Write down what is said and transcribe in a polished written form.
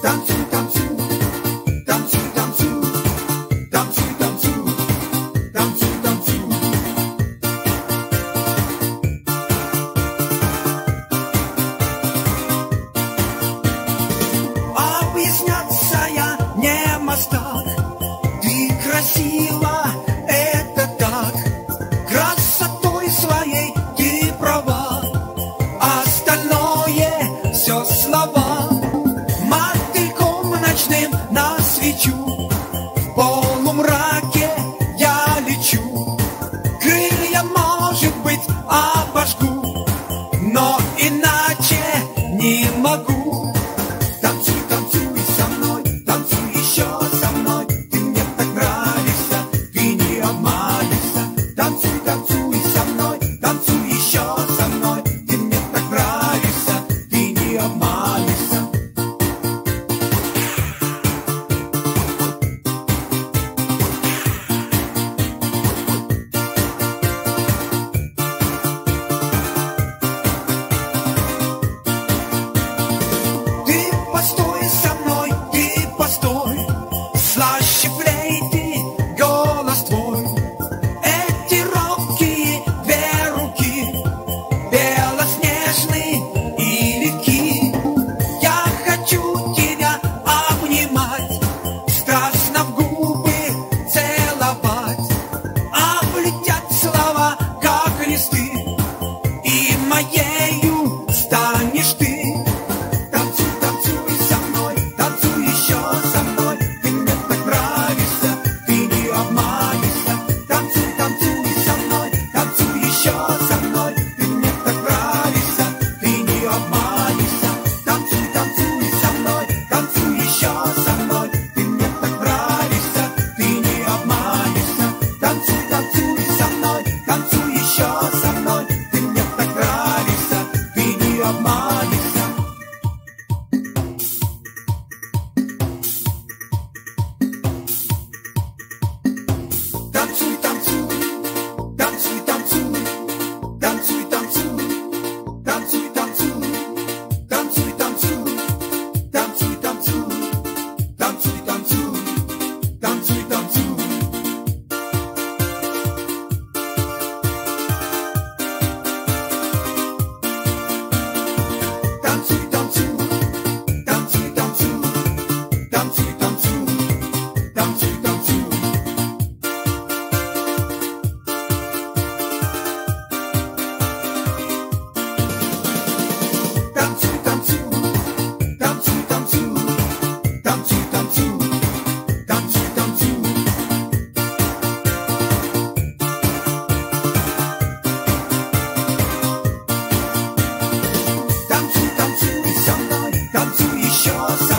Красиво, это так, красотой своей ты права, остальное все слова. Мотыльком ночным на свечу, в полумраке я лечу, крылья, может быть, обожгу, но иначе не могу. Танцуй, танцуй со мной, танцуй еще со мной. Танцуй, танцуй со мной, танцуй еще со мной. Ты мне так нравишься, ты не обманешься. Ты постой со мной, ты постой, слаще флейты голос твой. Моею станешь ты. Танцуй, танцуй со мной, танцуй еще со мной. Ты мне так нравишься, ты не обманешься. Танцуй, танцуй со мной, танцуй еще со мной. Ты мне так нравишься, ты не обманешься. Танцуй, танцуй со мной, танцуй еще со мной. Ты мне так нравишься, ты не обманешься. Танцуй, танцуй со мной, танцуй еще со мной. Ты мне так нравишься, ты не обманешься. Танцуй, танцуй, танцуй, танцуй, танцуй, танцуй, танцуй, танцуй, танцуй, танцуй, танцуй, танцуй, танцуй, танцуй, танцуй, танцуй. Танцуй, танцуй, танцуй, танцуй, танцуй, танцуй, танцуй, танцуй. Танцуй, танцуй, танцуй, танцуй, танцуй, танцуй, танцуй, танцуй. Танцуй, танцуй со мной, танцуй еще со мной.